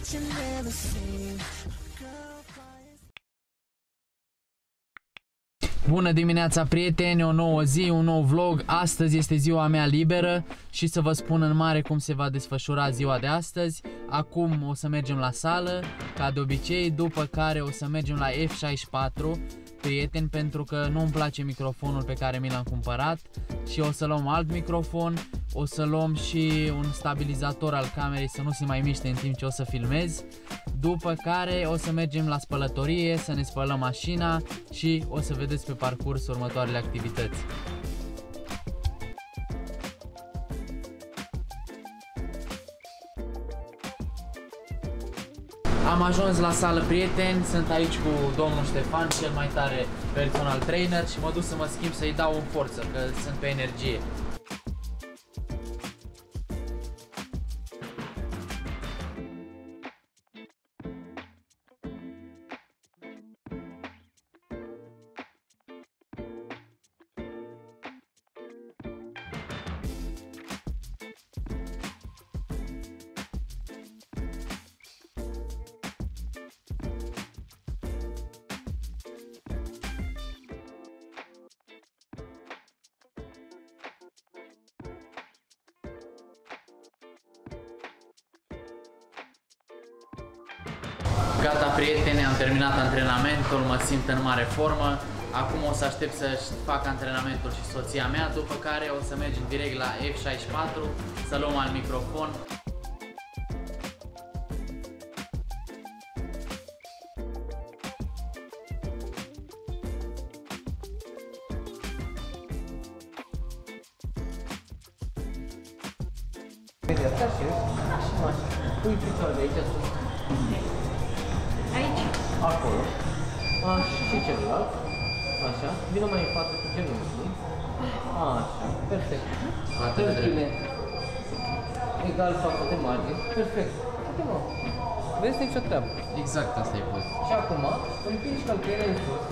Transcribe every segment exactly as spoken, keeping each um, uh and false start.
Bună dimineața, prieteni, o nouă zi, un nou vlog. Astăzi este ziua mea liberă și să vă spun în mare cum se va desfășura ziua de astăzi. Acum o să mergem la sală, ca de obicei, după care o să mergem la F șaizeci și patru, prieteni, pentru că nu-mi place microfonul pe care mi l-am cumpărat și o să luăm alt microfon, o să luăm și un stabilizator al camerei să nu se mai miște în timp ce o să filmez. După care o să mergem la spălătorie, să ne spălăm mașina și o să vedeți pe parcurs următoarele activități. Am ajuns la sală, prieteni, sunt aici cu domnul Ștefan, cel mai tare personal trainer, și mă duc să mă schimb, să-i dau în forță, că sunt pe energie. Gata, prieteni, am terminat antrenamentul, mă simt în mare formă. Acum o să aștept să-și fac antrenamentul și soția mea, după care o să mergem direct la F șaizeci și patru, să luăm alt microfon. Pui picioarele aici sus. Aici? Acolo. Așa, și celălalt. Așa. Vină mai în față cu genunchii. Așa, perfect. Atât bine. Egal față de margine. Perfect. Uite, mă. Vezi, nicio treabă. Exact, asta e poza. Și acum împingi calcările în sus.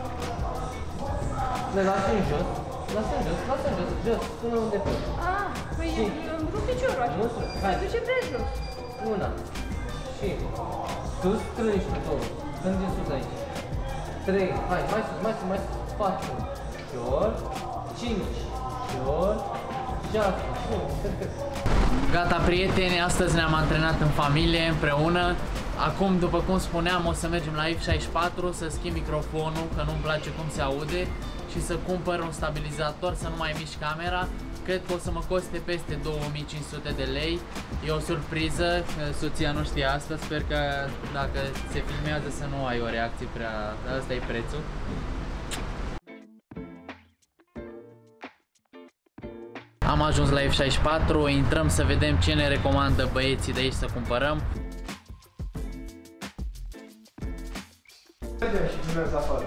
Le lași în jos. Lasă în jos, lasă în jos, jos, până unde poți. Ah, păi îmi rup piciorul așa. Se duce pe jos. Una. Și sus, strângi cu două. Strângi în sus aici. Trei. Hai, mai sus, mai sus, mai sus. Patru. Șor. Cinci. Șor. Șase. Bun, perfect. Gata, prieteni, astăzi ne-am antrenat în familie, împreună. Acum, după cum spuneam, o să mergem la F șaizeci și patru să schimb microfonul, că nu-mi place cum se aude, și să cumpăr un stabilizator să nu mai mișc camera. Cred că o să mă coste peste două mii cinci sute de lei. E o surpriză, soția nu știe asta, sper că dacă se filmează să nu ai o reacție prea... Asta e prețul. Am ajuns la F șaizeci și patru, intrăm să vedem ce ne recomandă băieții de aici să cumpărăm. Vedem și filmează afară.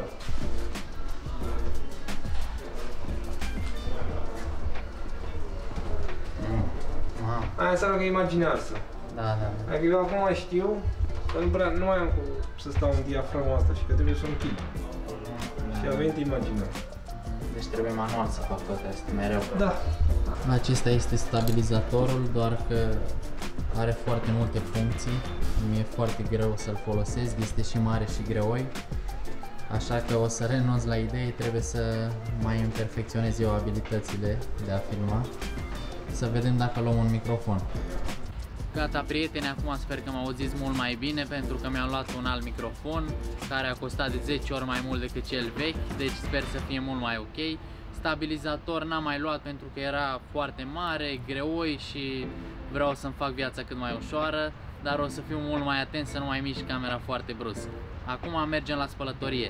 Aia înseamnă că e imaginează. Da, da. Adică eu acum mai știu că nu, prea, nu mai am cum să stau în diafragma asta și că trebuie să o închid. Și a venit imaginea. Deci trebuie manual să fac toate astea mereu. Da. Acesta este stabilizatorul, doar că are foarte multe funcții. Mi-e foarte greu să-l folosesc, este și mare și greoi. Așa că o să renunț la idei, trebuie să mai îmi perfecționez eu abilitățile de a filma. Să vedem dacă luăm un microfon. Gata, prieteni, acum sper că mă auziți mult mai bine, pentru că mi-am luat un alt microfon care a costat de zece ori mai mult decât cel vechi, deci sper să fie mult mai ok. Stabilizator n-am mai luat pentru că era foarte mare, greoi și vreau să-mi fac viața cât mai ușoară, dar o să fiu mult mai atent să nu mai mișc camera foarte brusc. Acum mergem la spălătorie.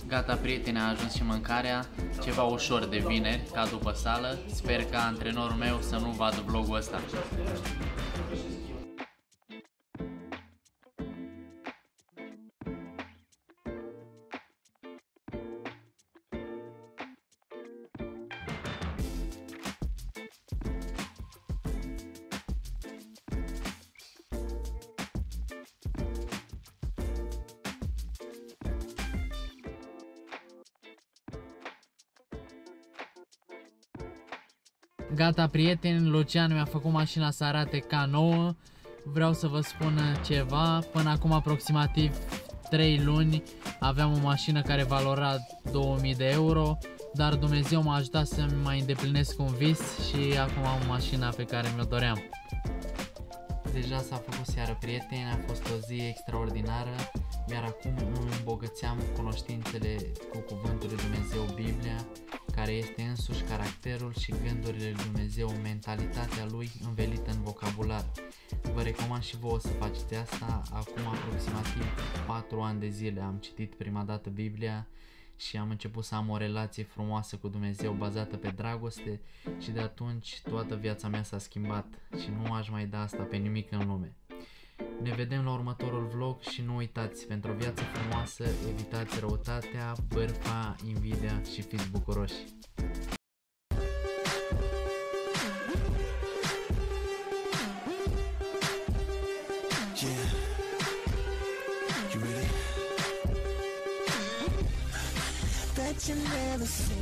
Gata, prieteni, a ajuns și mâncarea, ceva ușor de vineri, ca după sală. Sper ca antrenorul meu să nu vadă vlogul ăsta. Gata, prieteni, Lucian mi-a făcut mașina să arate ca nouă. Vreau să vă spun ceva, până acum aproximativ trei luni aveam o mașină care valora două mii de euro, dar Dumnezeu m-a ajutat să-mi mai îndeplinesc un vis și acum am mașina pe care mi-o doream. Deja s-a făcut seară, prieteni, a fost o zi extraordinară, iar acum îmi îmbogățeam cunoștințele cu cuvântul lui Dumnezeu, Biblia, care este însuși caracterul și gândurile lui Dumnezeu, mentalitatea lui învelită în vocabular. Vă recomand și vouă să faceți asta. Acum aproximativ patru ani de zile am citit prima dată Biblia și am început să am o relație frumoasă cu Dumnezeu bazată pe dragoste și de atunci toată viața mea s-a schimbat și nu aș mai da asta pe nimic în lume. Ne vedem la următorul vlog și nu uitați, pentru o viață frumoasă evitați răutatea, bârfa, invidia și fiți bucuroși. Yeah. You ready? That you never see.